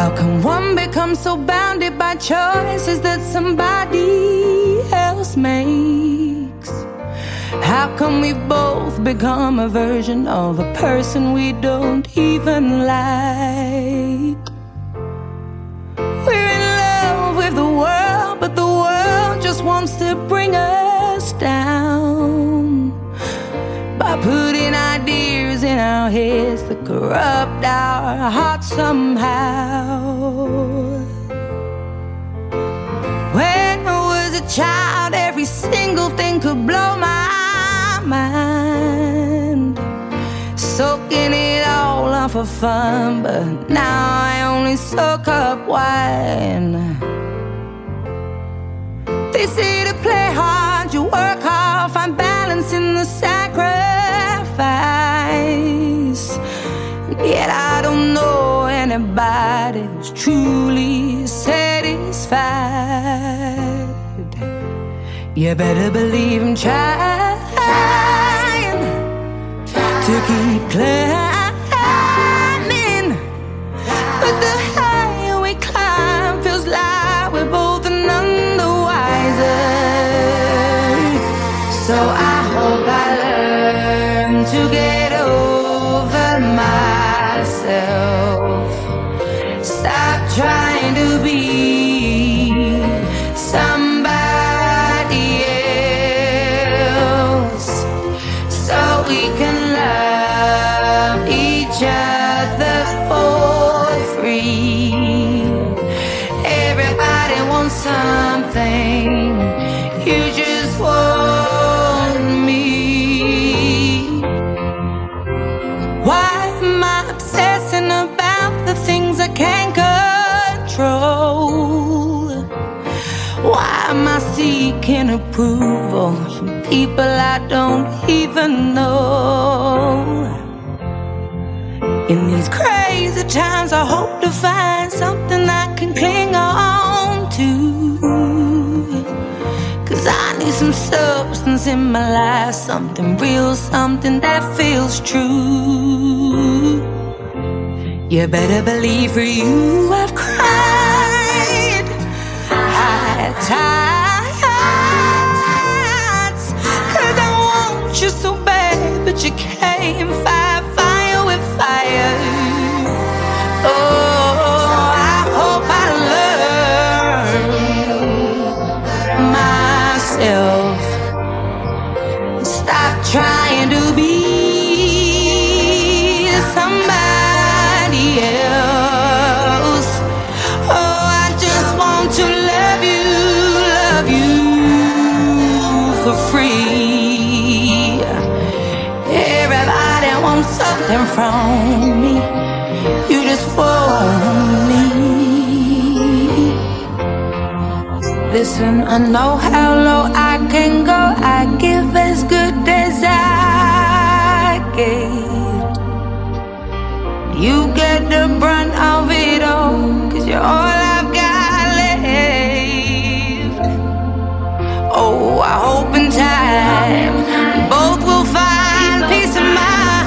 How can one become so bounded by choices that somebody else makes? How can we both become a version of a person we don't even like? We're in love with the world, but the world just wants to bring us down by putting ideas in our heads that corrupt our hearts somehow. When I was a child, every single thing could blow my mind, soaking it all up for fun, but now I only soak up wine. They say to play hard, you work hard, find balance in the sacrifice. Yet I don't know anybody who's truly satisfied. You better believe I'm trying to keep climbing, but the higher we climb feels like we're both none the wiser. So I hope I learn to get over myself, stop trying to be somebody else, so we can love each other for free. Everybody wants something, you just want me. Why am I obsessing about the things I can't control? Why am I seeking approval from people I don't even know? In these crazy times I hope to find something I can cling on to, 'cause I need some substance in my life, something real, something that feels true. You better believe for you I've cried high tides, 'cause I want you so bad, but you can't fight fire with fire. Oh, I hope I learn myself, stop trying to be somebody else. Oh, I just want to love you for free. Everybody wants something from me, you just want me. Listen, I know how low I can go, I give as good as I get. You get the brunt of it all, 'cause you're all I've got left. Oh, I hope in time we both will find peace of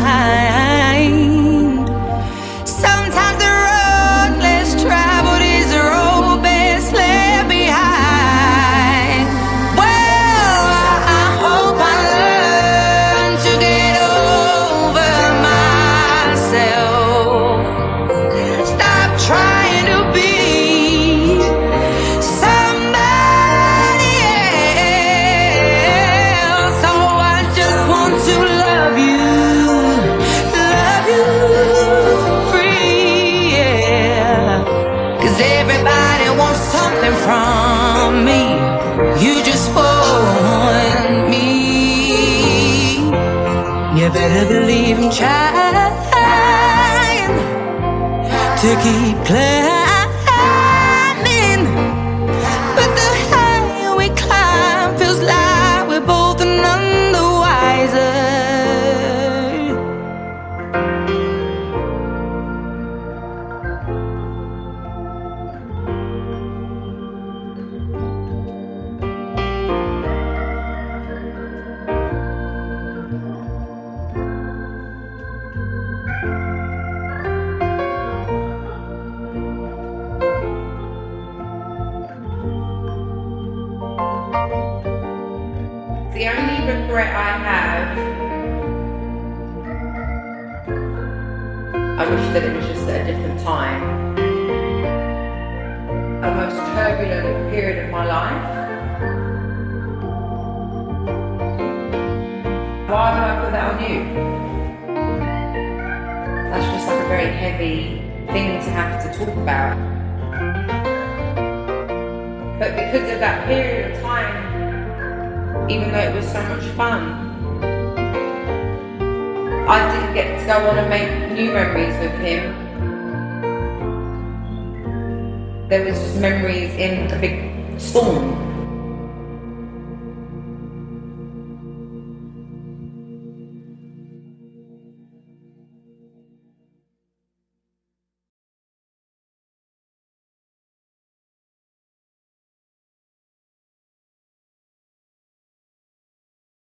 mind. Sometimes the road less traveled is the road best left behind. Well, I hope I learn to get over myself, stop trying to be somebody else. Oh, I just want to love you for free, yeah. 'Cause everybody wants something from me, you just want me. You better believe I'm trying to keep climbing, but the higher we climb feels like we're both none the wiser. regret I have, I wish that it was just at a different time. A most turbulent period of my life. Why would I put that on you? That's just like a very heavy thing to have to talk about. But because of that period of time, even though it was so much fun, I didn't get to go on and make new memories with him. There was just memories in a big storm.